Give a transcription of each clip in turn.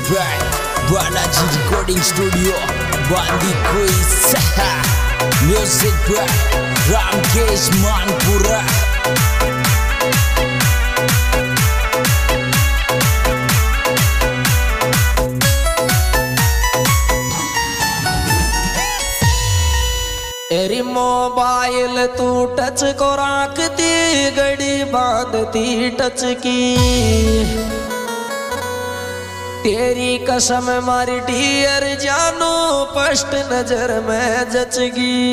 by Balaji Recording Studio, Bandi Quiz. Music by Ramkesh Manpura. तेरी mobile तू touch को रखती घड़ी बांधती टच की, तेरी कसम मारी डियर जानू फर्स्ट नजर में जचगी।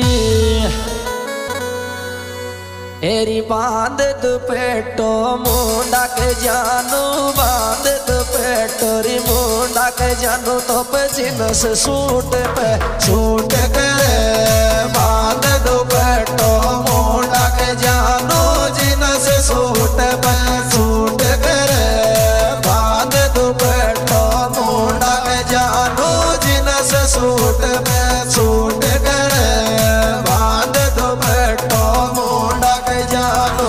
तेरी बांध दुपट्टो मुंडा के जानू, बांध दुपट्टो री मुंडा के जानू, तो पे जीनस सूट पे सूट करे, बांध दुपट्टो मुंडा के जानू, जीनस सूट पे सूट करे, बांध दुपट्टो मुंडा के जानू, जीनस सूट पे सूट करे, बांध दुपट्टो मुंडा के जानू।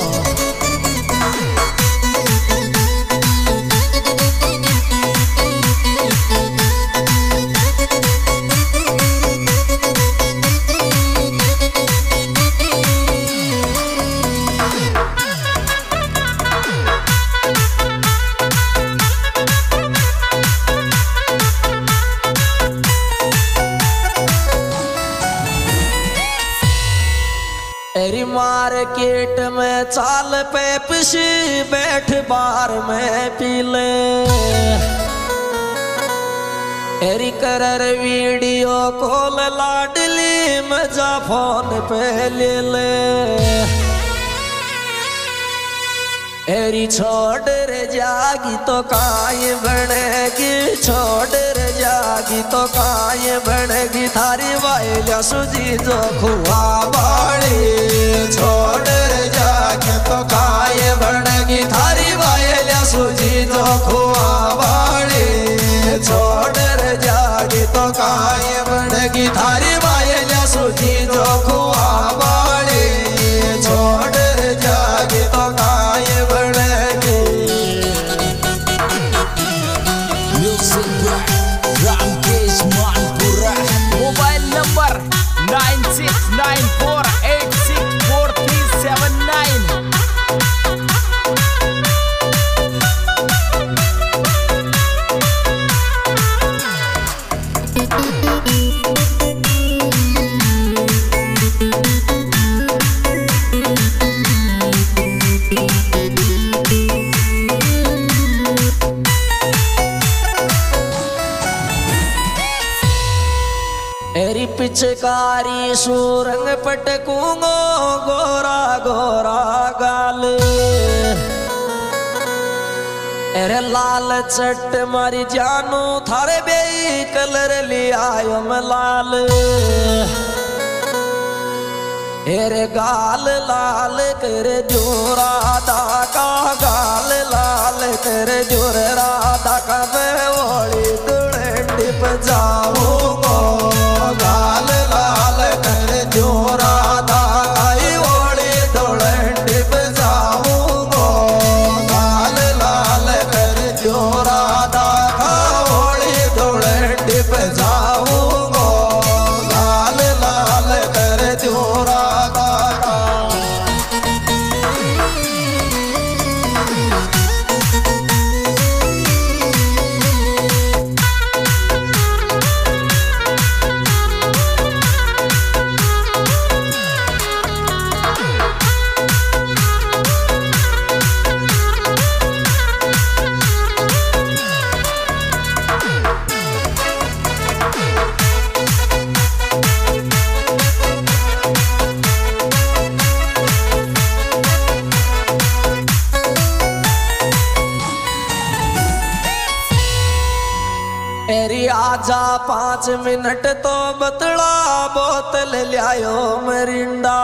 तेरी मार्केट में चाल पेप्सी, बैठ बार में पी ले, तेरी करर वीडियो कॉल लाडली मजा फोन पे ले ले। तेरी छोड़ रे जागी तो काय बनेगी, छोड़ रे जागी तो काय बनेगी, थारी वाइल्या सुजी जो खुआ बाड़ी, छोड़ रे जागी तो काय बनेगी, थारी वाइल्या सुजी जो खुआ बाड़ी, छोड़ रे जागी तो काय बनेगी, थारी वाइल्या सुजी जो खुआ बाड़ी, छोड़ रे जागी तो काय बनेगी। Music by Ramkesh Manpura. Mobile number 9694864379. तेरी पिचकारी सुरंग पटकूंगो गोरा गोरा गाल, तेरे लाल चट मारी जानू, थारे बे कलर ले आयो मैं लाल, तेरे गाल लाल तेरे जोरा दाका, गाल लाल तेरे जोर राधा का, मैं ओली दुल्हन पे जाऊंगो, गाल लाल तेरे जोरा दाका, ओली दुल्हन पे जाऊंगो, गाल लाल तेरे जोरा दाका, ओली दुल्हन पे जाऊंगो, गाल लाल तेरे जोरा दाका। तेरी आजा 5 मिनट तो बतला, बोतल लियायो मरिंडा,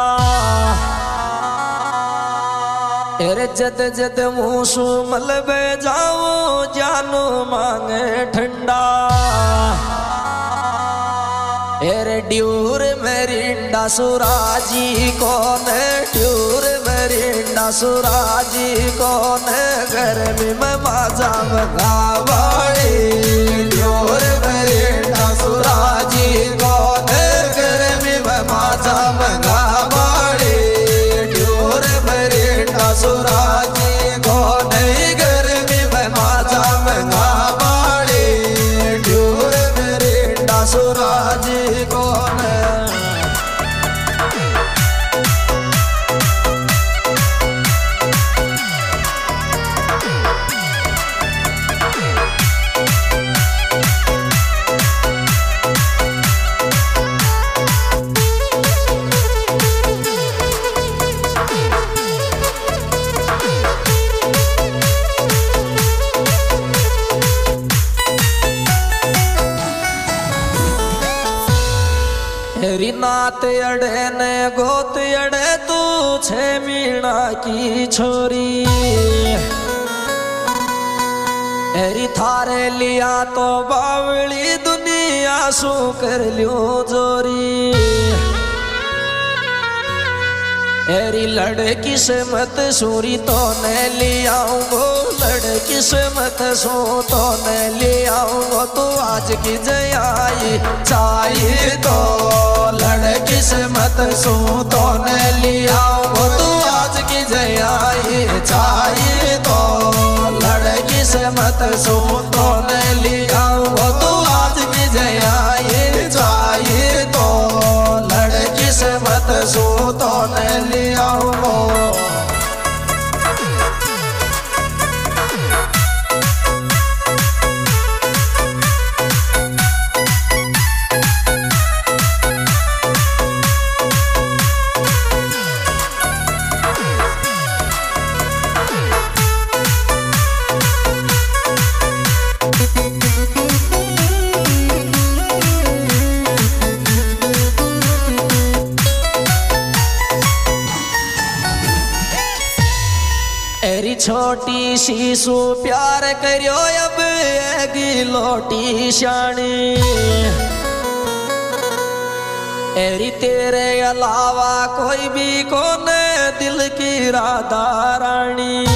तेरे जद जद मुँह सु मलबे जाऊं, जानू मांगे ठंडा, एरे ड्यूर मरिंडा सुराजी कौन ड्यूर मरिंडा सुराजी कौन गर्मी में माजा मंगावाड़ी ड्यूर मरिंडा सुराजी कौन गर्मी में माजा मंगावाड़ी ड्यूर मरिंडा सुराजी कौन गर्मी में माजा मंगावाड़ी ड्यूर मरिंडा सुराजी कौन तेरी नात अड़े ने गोत अड़े तू छे मीणा की छोरी एरी थारे लिया तो बावली दुनिया सू कर लियो जोरी एरी लड़की से मत सूरी तो ने लियाऊंगो लड़की से मत सो तो ने लियाऊंगो तू आज की जयाई चाहिए तो लड़की से मत सो तो ने लियाऊंगो तू आज की जयाई चाहिए तो लड़की से मत सो तो ने लियाऊंगो तू आज की जयाई चाहिए तो लड़की से मत सो तो ने लियाऊंगो एरी छोटी सी सू प्यार करियो अब एगी लोटी शानी एरी तेरे अलावा कोई भी कौन दिल की राधा रानी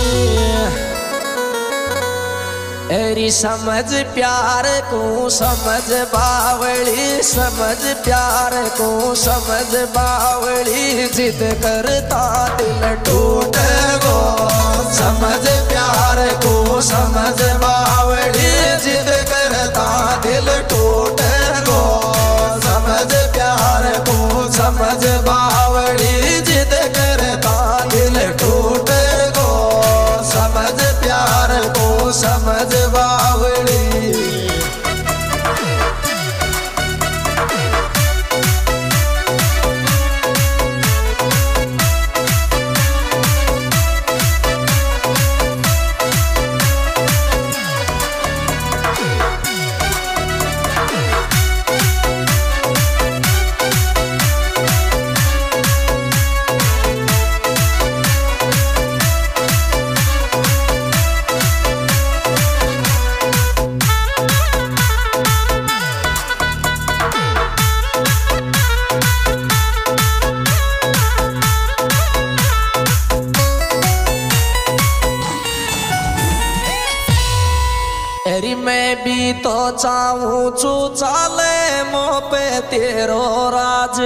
एरी समझ प्यार को समझ बावली समझ प्यार को समझ बावली जिद करता दिल टूट गो समझ प्यार को समझ बावली जिद करता दिल टूट गो समझ प्यार को समझ बावली जिद करता दिल टूट गो समझ प्यार को समझ बावली एरी मैं भी तो चाहूं चू चाले मो पे तेरो राज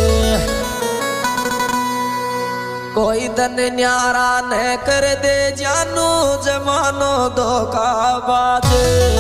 कोई दन न्यारा न कर दे जानू जमानो धोखाबाज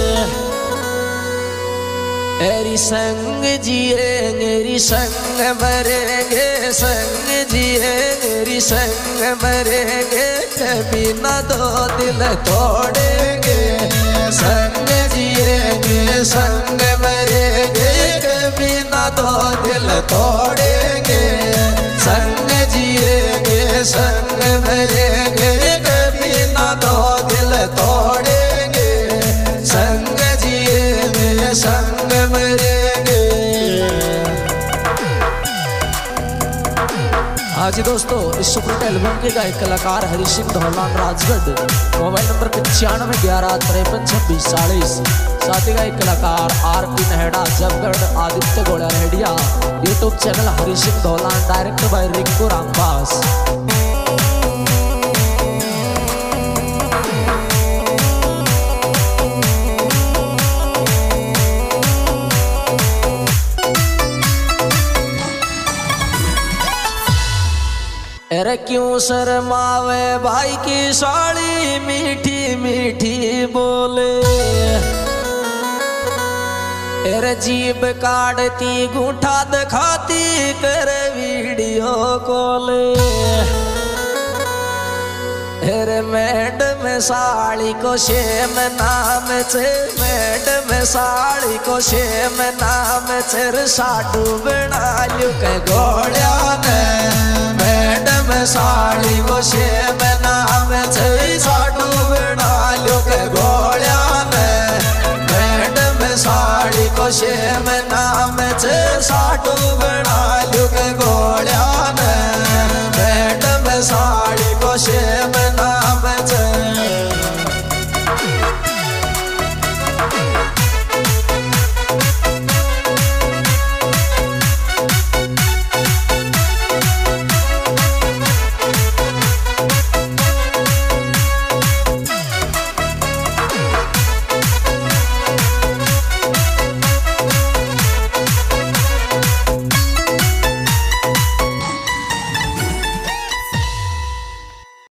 एरी संग जिएंगे संग मरेंगे संग जिएंगे संग मरेंगे कभी न दो दिल तोड़ेंगे संग जिएंगे संग मरेंगे कभी न दो दिल तोड़ेंगे संग जिएंगे संग मरेंगे कभी न दो दिल तोड़ेंगे संग जिएंगे संग मरेंगे हाँ जी दोस्तों, इस सुपर एल्बम के गायक कलाकार हरि सिंह धौलान राजगढ़। Mobile number 9511532640। साथ ही गायक कलाकार आरपी नेहड़ा जबगढ़, आदित्य गोड़ा रेडिया। YouTube channel Hari Singh Dhaulan, direct by Rinku Ramdas. अरे क्यों शर्मावे भाई की साड़ी मीठी मीठी बोले। अरे जीभ काटती गूठा दिखाती कर वीडियो कॉले। अरे मैडम साड़ी को शेम नाम से, मैडम साड़ी को शेम नाम से साडू बना लू के घोड़िया ने। मैडम साड़ी को शेम नाम से साडू बना लू के घोड़िया ने। मैडम साड़ी को शेम नाम से साडू बना लू के